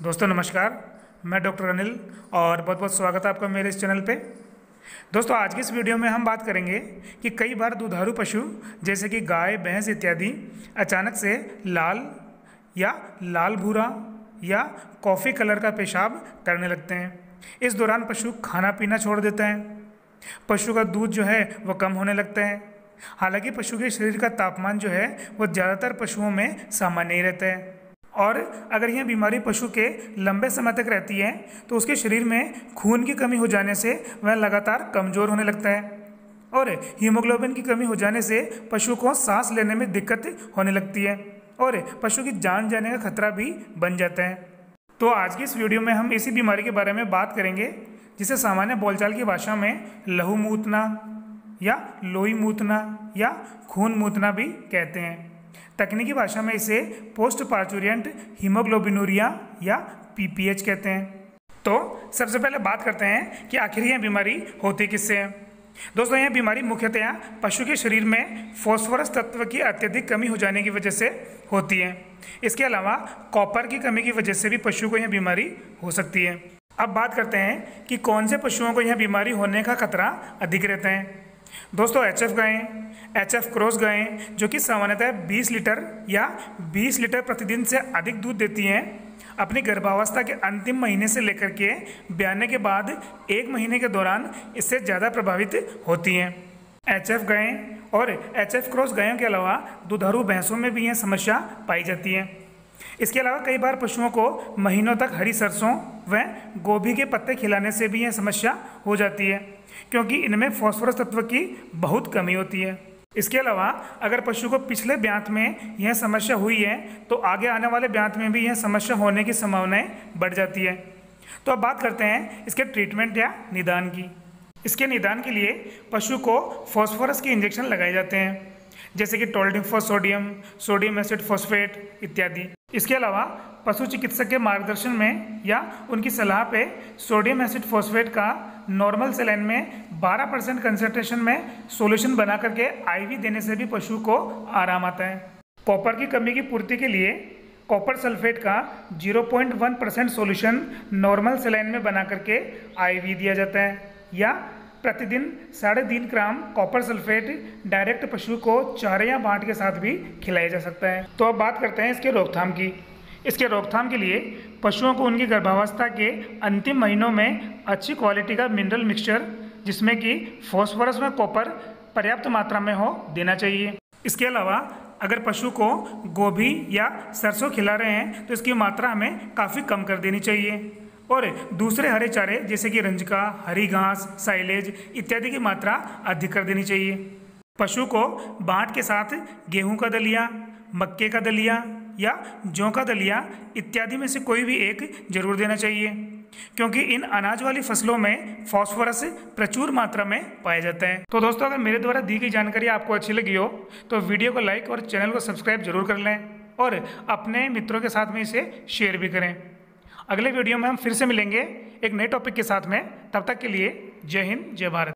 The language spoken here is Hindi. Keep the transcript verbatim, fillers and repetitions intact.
दोस्तों नमस्कार, मैं डॉक्टर अनिल और बहुत बहुत स्वागत है आपका मेरे इस चैनल पे। दोस्तों आज की इस वीडियो में हम बात करेंगे कि कई बार दुधारू पशु जैसे कि गाय, भैंस इत्यादि अचानक से लाल या लाल भूरा या कॉफ़ी कलर का पेशाब करने लगते हैं। इस दौरान पशु खाना पीना छोड़ देते हैं। पशु का दूध जो है वो कम होने लगता है। हालांकि पशु के शरीर का तापमान जो है वो ज़्यादातर पशुओं में सामान्य ही रहता है, और अगर यह बीमारी पशु के लंबे समय तक रहती है तो उसके शरीर में खून की कमी हो जाने से वह लगातार कमज़ोर होने लगता है, और हीमोग्लोबिन की कमी हो जाने से पशु को सांस लेने में दिक्कत होने लगती है और पशु की जान जाने का खतरा भी बन जाता है। तो आज की इस वीडियो में हम इसी बीमारी के बारे में बात करेंगे, जिसे सामान्य बोलचाल की भाषा में लहू मूतना या लोई मूतना या खून मूतना भी कहते हैं। तकनीकी भाषा में इसे पोस्ट पार्चुरियंट हीमोग्लोबिनूरिया या पीपीएच कहते हैं। तो सबसे पहले बात करते हैं कि आखिर यह बीमारी होती किससे है। दोस्तों यह बीमारी मुख्यतया पशु के शरीर में फॉस्फोरस तत्व की अत्यधिक कमी हो जाने की वजह से होती है। इसके अलावा कॉपर की कमी की वजह से भी पशु को यह बीमारी हो सकती है। अब बात करते हैं कि कौन से पशुओं को यह बीमारी होने का खतरा अधिक रहता है। दोस्तों एच एफ गायें, एच एफ क्रॉस गायें जो कि सामान्यतः बीस लीटर या बीस लीटर प्रतिदिन से अधिक दूध देती हैं, अपनी गर्भावस्था के अंतिम महीने से लेकर के ब्याने के बाद एक महीने के दौरान इससे ज़्यादा प्रभावित होती हैं। एच एफ गायें और एच एफ क्रॉस गायों के अलावा दुधारू भैंसों में भी यह समस्या पाई जाती है। इसके अलावा कई बार पशुओं को महीनों तक हरी सरसों व गोभी के पत्ते खिलाने से भी यह समस्या हो जाती है, क्योंकि इनमें फास्फोरस तत्व की बहुत कमी होती है। इसके अलावा अगर पशु को पिछले ब्यात में यह समस्या हुई है तो आगे आने वाले ब्यात में भी यह समस्या होने की संभावनाएं बढ़ जाती है। तो अब बात करते हैं इसके ट्रीटमेंट या निदान की। इसके निदान के लिए पशु को फास्फोरस के इंजेक्शन लगाए जाते हैं, जैसे कि Toldimfos sodium, sodium acid phosphate इत्यादि। इसके अलावा पशु चिकित्सक के मार्गदर्शन में या उनकी सलाह पे सोडियम एसिड फॉस्फेट का नॉर्मल सेलाइन में बारह परसेंट कंसंट्रेशन में सॉल्यूशन बना करके आईवी देने से भी पशु को आराम आता है। कॉपर की कमी की पूर्ति के लिए कॉपर सल्फेट का zero point one percent solution normal saline में बना करके आईवी दिया जाता है, या प्रतिदिन साढ़े तीन ग्राम कॉपर सल्फेट डायरेक्ट पशु को चारे या बांट के साथ भी खिलाया जा सकता है। तो अब बात करते हैं इसके रोकथाम की। इसके रोकथाम के लिए पशुओं को उनकी गर्भावस्था के अंतिम महीनों में अच्छी क्वालिटी का मिनरल मिक्सचर, जिसमें कि फॉस्फोरस व कॉपर पर्याप्त मात्रा में हो, देना चाहिए। इसके अलावा अगर पशु को गोभी या सरसों खिला रहे हैं तो इसकी मात्रा हमें काफ़ी कम कर देनी चाहिए, और दूसरे हरे चारे जैसे कि रंजका, हरी घास, साइलेज इत्यादि की मात्रा अधिक कर देनी चाहिए। पशु को बांट के साथ गेहूं का दलिया, मक्के का दलिया या जौ का दलिया इत्यादि में से कोई भी एक जरूर देना चाहिए, क्योंकि इन अनाज वाली फसलों में फास्फोरस प्रचुर मात्रा में पाया जाता है। तो दोस्तों अगर मेरे द्वारा दी गई जानकारी आपको अच्छी लगी हो तो वीडियो को लाइक और चैनल को सब्सक्राइब जरूर कर लें, और अपने मित्रों के साथ में इसे शेयर भी करें। अगले वीडियो में हम फिर से मिलेंगे एक नए टॉपिक के साथ में। तब तक के लिए जय हिंद, जय भारत।